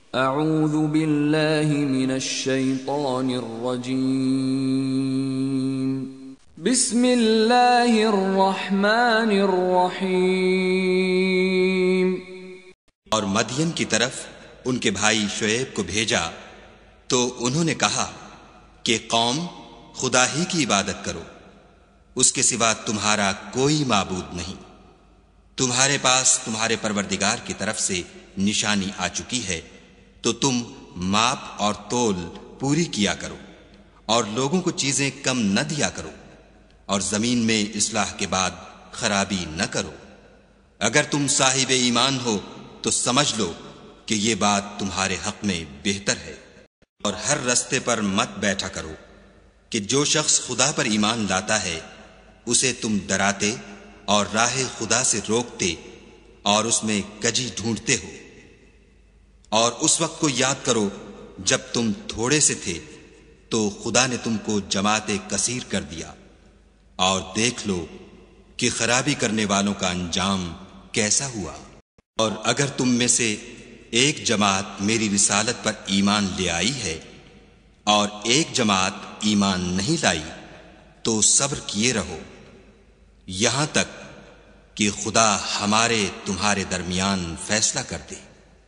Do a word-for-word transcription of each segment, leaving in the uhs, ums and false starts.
اعوذ باللہ من الشیطان الرجیم بسم اللہ الرحمن الرحیم۔ اور مدین کی طرف ان کے بھائی شعیب کو بھیجا تو انہوں نے کہا کہ قوم خدا ہی کی عبادت کرو، اس کے سوا تمہارا کوئی معبود نہیں۔ تمہارے پاس تمہارے پروردگار کی طرف سے نشانی آ چکی ہے، تو تم ماپ اور تول پوری کیا کرو اور لوگوں کو چیزیں کم نہ دیا کرو، اور زمین میں اصلاح کے بعد خرابی نہ کرو۔ اگر تم صاحب ایمان ہو تو سمجھ لو کہ یہ بات تمہارے حق میں بہتر ہے، اور ہر رستے پر مت بیٹھا کرو کہ جو شخص خدا پر ایمان لاتا ہے اسے تم ڈراتے اور راہ خدا سے روکتے اور اس میں کجی ڈھونڈتے ہو۔ اور اس وقت کو یاد کرو جب تم تھوڑے سے تھے تو خدا نے تم کو جماعت کثیر کر دیا، اور دیکھ لو کہ خرابی کرنے والوں کا انجام کیسا ہوا۔ اور اگر تم میں سے ایک جماعت میری رسالت پر ایمان لے آئی ہے اور ایک جماعت ایمان نہیں لائی تو صبر کیے رہو یہاں تک کہ خدا ہمارے تمہارے درمیان فیصلہ کر دے،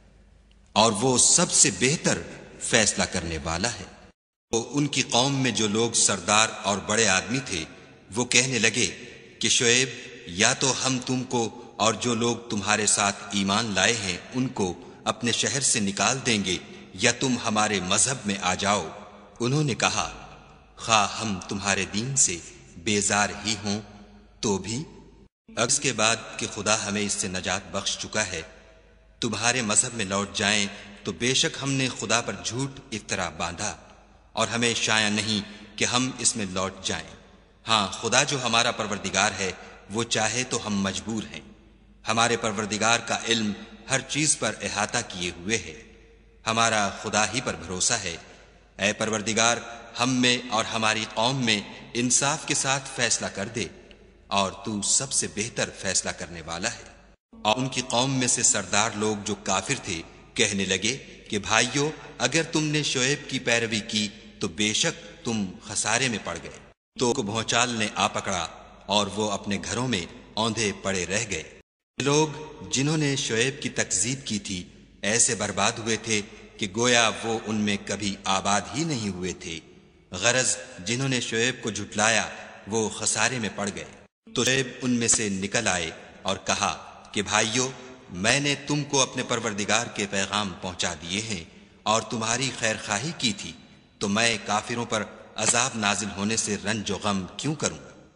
اور وہ سب سے بہتر فیصلہ کرنے والا ہے۔ تو ان کی قوم میں جو لوگ سردار اور بڑے آدمی تھے وہ کہنے لگے کہ شعیب یا تو ہم تم کو اور جو لوگ تمہارے ساتھ ایمان لائے ہیں ان کو اپنے شہر سے نکال دیں گے، یا تم ہمارے مذہب میں آ جاؤ۔ انہوں نے کہا خواہ ہم تمہارے دین سے بیزار ہی ہوں تو بھی، اس کے بعد کہ خدا ہمیں اس سے نجات بخش چکا ہے، تمہارے مذہب میں لوٹ جائیں تو بے شک ہم نے خدا پر جھوٹ افطرا باندھا، اور ہمیں شایع نہیں کہ ہم اس میں لوٹ جائیں۔ ہاں خدا جو ہمارا پروردگار ہے وہ چاہے تو ہم مجبور ہیں، ہمارے پروردگار کا علم ہر چیز پر احاطہ کیے ہوئے ہے، ہمارا خدا ہی پر بھروسہ ہے۔ اے پروردگار ہم میں اور ہماری قوم میں انصاف کے ساتھ فیصلہ کر دے، اور تو سب سے بہتر فیصلہ کرنے والا ہے۔ اور ان کی قوم میں سے سردار لوگ جو کافر تھے کہنے لگے کہ بھائیو اگر تم نے شعیب کی پیروی کی تو بے شک تم خسارے میں پڑ گئے۔ تو کو بھونچال نے آ پکڑا اور وہ اپنے گھروں میں اوندھے پڑے رہ گئے۔ لوگ جنہوں نے شعیب کی تکذیب کی تھی ایسے برباد ہوئے تھے کہ گویا وہ ان میں کبھی آباد ہی نہیں ہوئے تھے۔ غرض جنہوں نے شعیب کو جھٹلایا وہ خسارے میں پڑ گئے۔ تو شعیب ان میں سے نکل آئے اور کہا کہ بھائیو میں نے تم کو اپنے پروردگار کے پیغام پہنچا دیے ہیں اور تمہاری خیر خواہی کی تھی، تو میں کافروں پر عذاب نازل ہونے سے رنج و غم کیوں کروں؟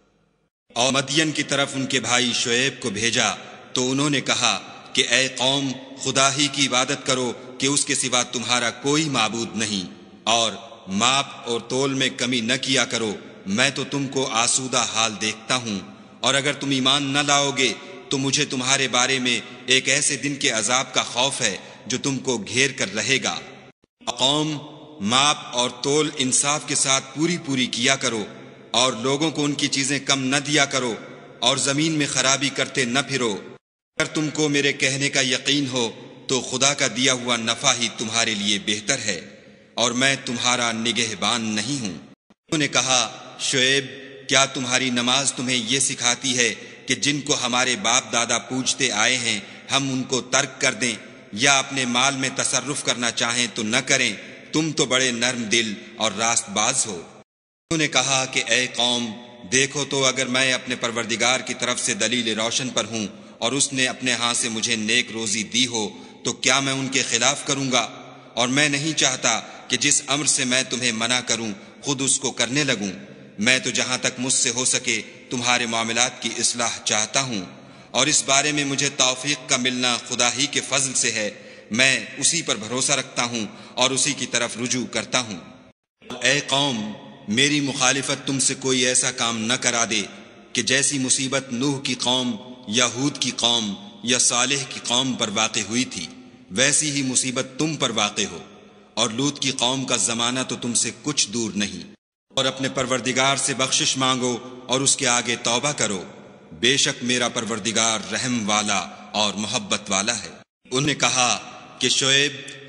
اور مدین کی طرف ان کے بھائی شعیب کو بھیجا تو انہوں نے کہا کہ اے قوم خدا ہی کی عبادت کرو کہ اس کے سوا تمہارا کوئی معبود نہیں، اور ماپ اور تول میں کمی نہ کیا کرو، میں تو تم کو آسودہ حال دیکھتا ہوں، اور اگر تم ایمان نہ لاؤ گے تو مجھے تمہارے بارے میں ایک ایسے دن کے عذاب کا خوف ہے جو تم کو گھیر کر رہے گا۔ قوم ماپ اور تول انصاف کے ساتھ پوری پوری کیا کرو، اور لوگوں کو ان کی چیزیں کم نہ دیا کرو، اور زمین میں خرابی کرتے نہ پھرو۔ اگر تم کو میرے کہنے کا یقین ہو تو خدا کا دیا ہوا نفع ہی تمہارے لیے بہتر ہے، اور میں تمہارا نگہبان نہیں ہوں۔ انہوں نے کہا شعیب کیا تمہاری نماز تمہیں یہ سکھاتی ہے کہ جن کو ہمارے باپ دادا پوجتے آئے ہیں ہم ان کو ترک کر دیں، یا اپنے مال میں تصرف کرنا چاہیں تو نہ کریں؟ تم تو بڑے نرم دل اور راست باز ہو۔ انہوں نے کہا کہ اے قوم دیکھو تو اگر میں اپنے پروردگار کی طرف سے دلیل روشن پر ہوں اور اس نے اپنے ہاں سے مجھے نیک روزی دی ہو تو کیا میں ان کے خلاف کروں گا؟ اور میں نہیں چاہتا کہ جس امر سے میں تمہیں منع کروں خود اس کو کرنے لگوں۔ میں تو جہاں تک مجھ سے ہو سکے تمہارے معاملات کی اصلاح چاہتا ہوں، اور اس بارے میں مجھے توفیق کا ملنا خدا ہی کے فضل سے ہے، میں اسی پر بھروسہ رکھتا ہوں اور اسی کی طرف رجوع کرتا ہوں۔ اے قوم میری مخالفت تم سے کوئی ایسا کام نہ کرا دے کہ جیسی مصیبت نوح کی قوم یا ہود کی قوم یا صالح کی قوم پر واقع ہوئی تھی ویسی ہی مصیبت تم پر واقع ہو، اور لوط کی قوم کا زمانہ تو تم سے کچھ دور نہیں۔ اور اپنے پروردگار سے بخشش مانگو اور اس کے آگے توبہ کرو، بے شک میرا پروردگار رحم والا اور محبت والا ہے۔ انہوں نے کہا کہ شعیب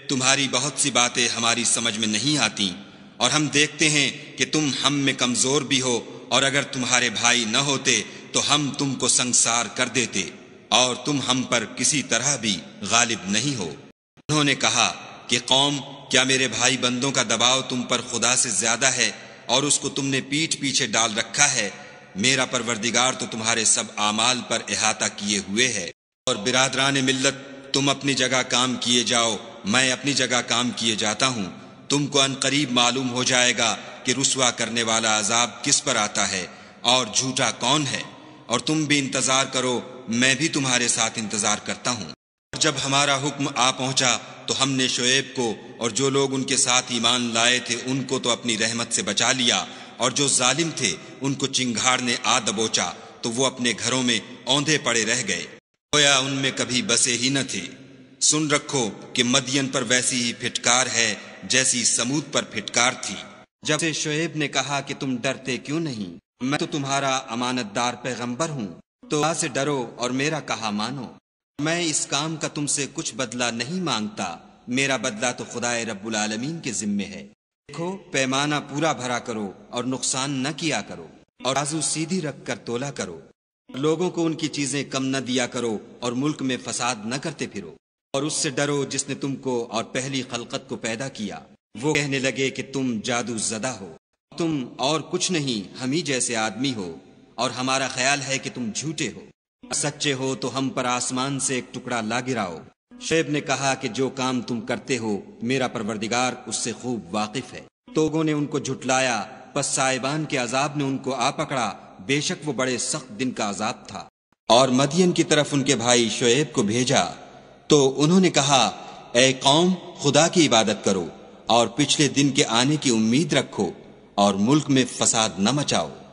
تمہاری بہت سی باتیں ہماری سمجھ میں نہیں آتی، اور ہم دیکھتے ہیں کہ تم ہم میں کمزور بھی ہو، اور اگر تمہارے بھائی نہ ہوتے تو ہم تم کو سنگسار کر دیتے، اور تم ہم پر کسی طرح بھی غالب نہیں ہو۔ انہوں نے کہا کہ قوم، کیا میرے بھائی بندوں کا دباؤ تم پر خدا سے زیادہ ہے، اور اس کو تم نے پیٹھ پیچھے ڈال رکھا ہے؟ میرا پروردگار تو تمہارے سب اعمال پر احاطہ کیے ہوئے ہے۔ اور برادران ملت، تم اپنی جگہ کام کیے جاؤ، میں اپنی جگہ کام کیے جاتا ہوں۔ تم کو ان قریب معلوم ہو جائے گا کہ رسوا کرنے والا عذاب کس پر آتا ہے اور جھوٹا کون ہے، اور تم بھی انتظار کرو، میں بھی تمہارے ساتھ انتظار کرتا ہوں۔ اور جب ہمارا حکم آ پہنچا تو ہم نے شعیب کو اور جو لوگ ان کے ساتھ ایمان لائے تھے ان کو تو اپنی رحمت سے بچا لیا، اور جو ظالم تھے ان کو چنگھاڑ نے آ دبوچا تو وہ اپنے گھروں میں اوندھے پڑے رہ گئے، گویا ان میں کبھی بسے ہی نہ تھے۔ سن رکھو کہ مدین پر ویسی ہی پھٹکار ہے جیسی سمود پر پھٹکار تھی۔ جب سے شعیب نے کہا کہ تم ڈرتے کیوں نہیں، میں تو تمہارا امانت دار پیغمبر ہوں، تو اللہ سے ڈرو اور میرا کہا مانو۔ میں اس کام کا تم سے کچھ بدلہ نہیں مانگتا، میرا بدلہ تو خدائے رب العالمین کے ذمے ہے۔ دیکھو، پیمانہ پورا بھرا کرو اور نقصان نہ کیا کرو، اور بازو سیدھی رکھ کر تولا کرو۔ لوگوں کو ان کی چیزیں کم نہ دیا کرو، اور ملک میں فساد نہ کرتے پھرو۔ اور اس سے ڈرو جس نے تم کو اور پہلی خلقت کو پیدا کیا۔ وہ کہنے لگے کہ تم جادو زدہ ہو، تم اور کچھ نہیں، ہم ہی جیسے آدمی ہو، اور ہمارا خیال ہے کہ تم جھوٹے ہو۔ سچے ہو تو ہم پر آسمان سے ایک ٹکڑا لا گراؤ۔ شعیب نے کہا کہ جو کام تم کرتے ہو میرا پروردگار اس سے خوب واقف ہے۔ لوگوں نے ان کو جھٹلایا، پس سائبان کے عذاب نے ان کو آ پکڑا، بے شک وہ بڑے سخت دن کا عذاب تھا۔ اور مدین کی طرف ان کے بھائی شعیب کو بھیجا تو انہوں نے کہا، اے قوم، خدا کی عبادت کرو اور پچھلے دن کے آنے کی امید رکھو، اور ملک میں فساد نہ مچاؤ۔